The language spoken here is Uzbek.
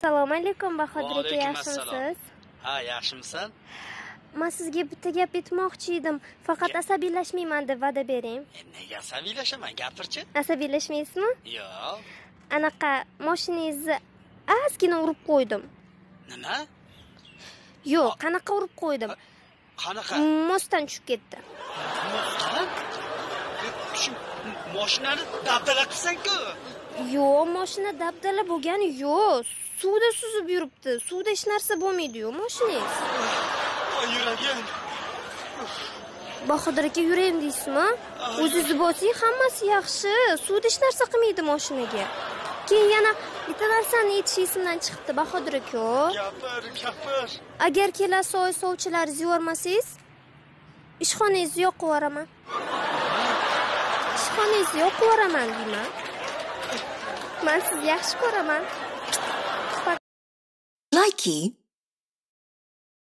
Assalomu alaykum Bahodir aka, Vaalaykum assalom. yaxshimisiz? Ha, yaxshimisan? Men sizga bitta gap aytmoqchi edim. Faqat asabiylashmayman deb va'da bering. Nega asabiylashaman? Gapirchi. Asabiylashmaysizmi? Yo'q. Anaqa mashinangizni ozgina urib qo'ydim. Nima? Yo'q, qanaqa urib qo'ydim? Qanaqa? Mostdan tushib ketdi. Shu mashinani dabdala qilsan-ku. Yo'q, mashina dabdala bo'lgani yo'q. Suvda suzib yuribdi. Suvda hech narsa bo'lmaydi-yu mashinangiz. Voy yuragim. Bahodir aka, yurayim deysizmi? O'zingizni bosing, hammasi yaxshi. Suvda hech narsa qilmaydi mashinaga. Keyin yana bitta narsani aytish esimdan chiqdi, Bahodir aka. Gapir. Agar kelasi oy sovchilaringizni yubormasangiz, ishxonangizni yoqib yuboraman. Ishxonangizni yoqib yuboraman deyman. Men sizni yaxshi ko'raman. Likey